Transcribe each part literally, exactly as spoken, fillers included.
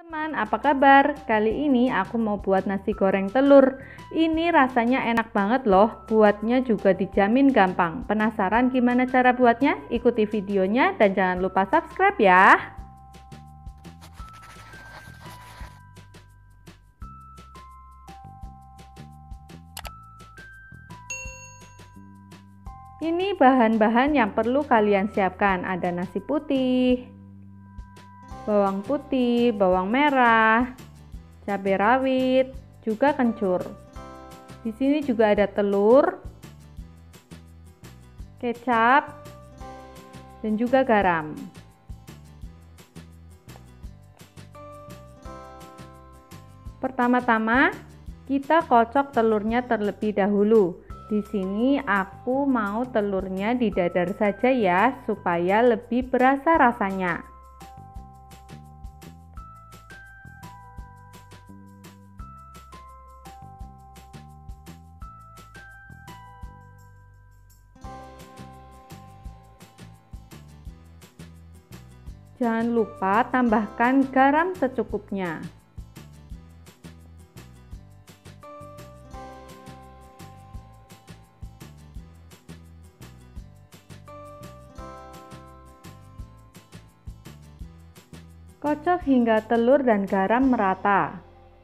Teman, apa kabar? Kali ini aku mau buat nasi goreng telur. Ini rasanya enak banget loh, buatnya juga dijamin gampang. Penasaran gimana cara buatnya? Ikuti videonya dan jangan lupa subscribe ya. Ini bahan-bahan yang perlu kalian siapkan. Ada nasi putih, bawang putih, bawang merah, cabai rawit, juga kencur. Di sini juga ada telur, kecap, dan juga garam. Pertama-tama, kita kocok telurnya terlebih dahulu. Di sini aku mau telurnya didadar saja ya, supaya lebih berasa rasanya. Jangan lupa tambahkan garam secukupnya. Kocok hingga telur dan garam merata.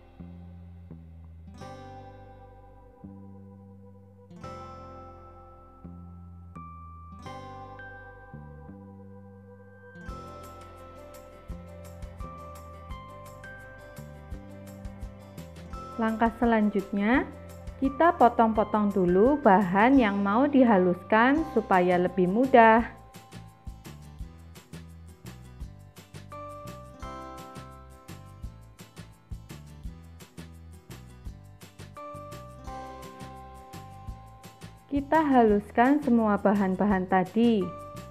Langkah selanjutnya, kita potong-potong dulu bahan yang mau dihaluskan supaya lebih mudah. Kita haluskan semua bahan-bahan tadi.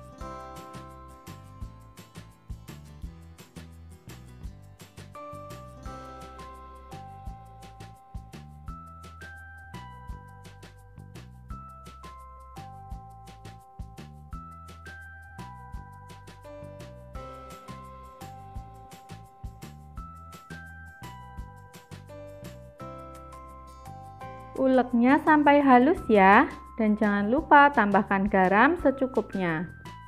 Uleknya sampai halus ya, dan jangan lupa tambahkan garam secukupnya.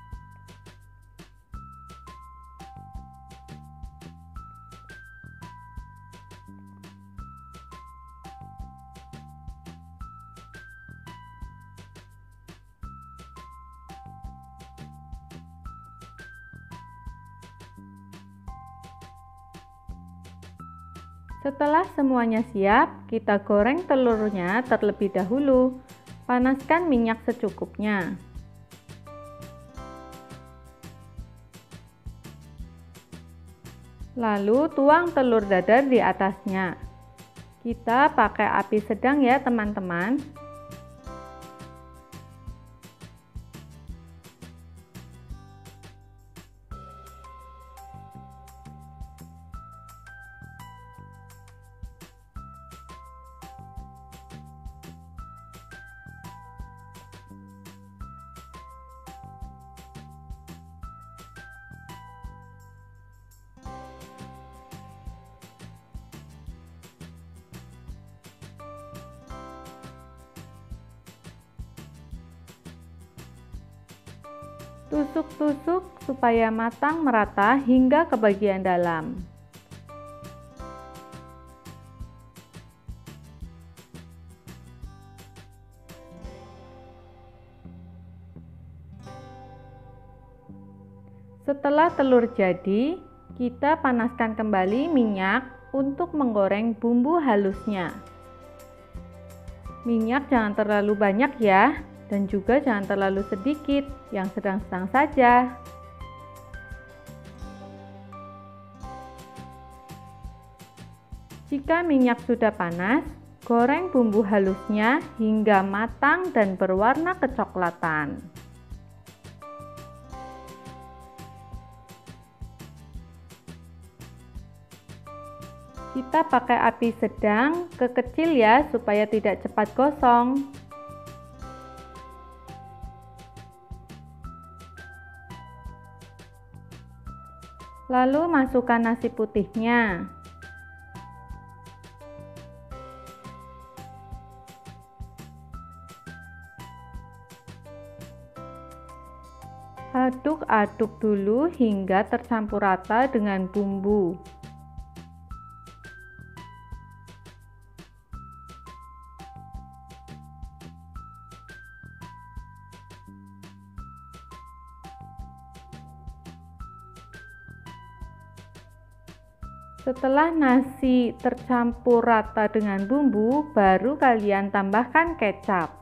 Setelah semuanya siap, kita goreng telurnya terlebih dahulu. Panaskan minyak secukupnya. Lalu tuang telur dadar di atasnya. Kita pakai api sedang ya teman-teman. Tusuk-tusuk supaya matang merata hingga ke bagian dalam. Setelah telur jadi, kita panaskan kembali minyak untuk menggoreng bumbu halusnya. Minyak jangan terlalu banyak ya. Dan juga jangan terlalu sedikit, yang sedang-sedang saja. Jika minyak sudah panas, goreng bumbu halusnya hingga matang dan berwarna kecoklatan. Kita pakai api sedang ke kecil ya, supaya tidak cepat gosong. Lalu masukkan nasi putihnya. Aduk-aduk dulu hingga tercampur rata dengan bumbu. Setelah nasi tercampur rata dengan bumbu, baru kalian tambahkan kecap.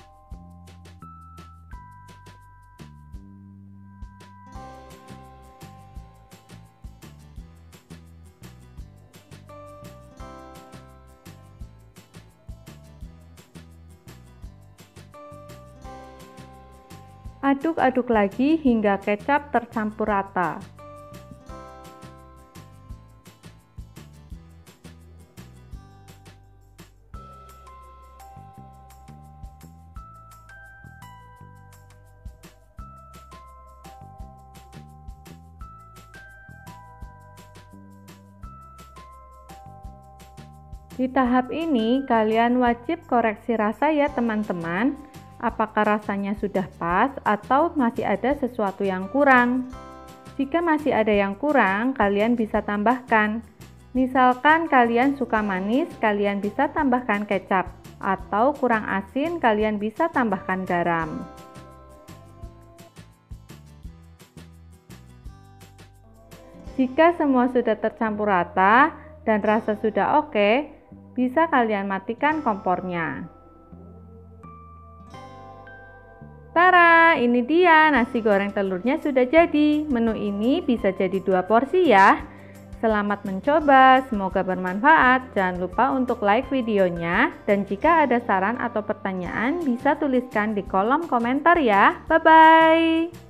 Aduk-aduk lagi hingga kecap tercampur rata. Di tahap ini, kalian wajib koreksi rasa ya teman-teman. Apakah rasanya sudah pas atau masih ada sesuatu yang kurang? Jika masih ada yang kurang, kalian bisa tambahkan. Misalkan kalian suka manis, kalian bisa tambahkan kecap. Atau kurang asin, kalian bisa tambahkan garam. Jika semua sudah tercampur rata dan rasa sudah oke, bisa kalian matikan kompornya. Tara, ini dia nasi goreng telurnya sudah jadi. Menu ini bisa jadi dua porsi ya. Selamat mencoba, semoga bermanfaat. Jangan lupa untuk like videonya. Dan jika ada saran atau pertanyaan, bisa tuliskan di kolom komentar ya. Bye-bye.